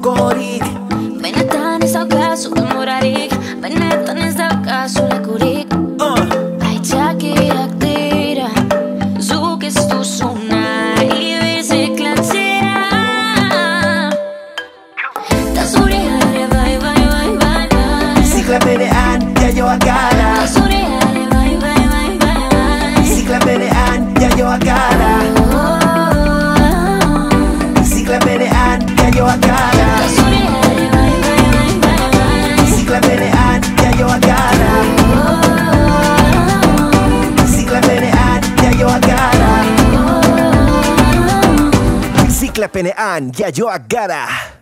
korik. Benetan ez daukazu denborarik, benetan ez daukazu lekurik. Aitzakiak dira, zuk ez duzu nahi birziklatzea. Ta zure ere bai, bai, bai, bai, bai. Bizikla berean jaioak gara. Ta zure ere bai, bai, bai, bai, bai. Bizikla berean jaioak gara. Bizikla berean jaioak gara. Ta zure ere bai, bai, bai, bai, bai. Bizikla berean jaioak gara. Bizikla berean jaioak gara. Bizikla berean jaioak gara.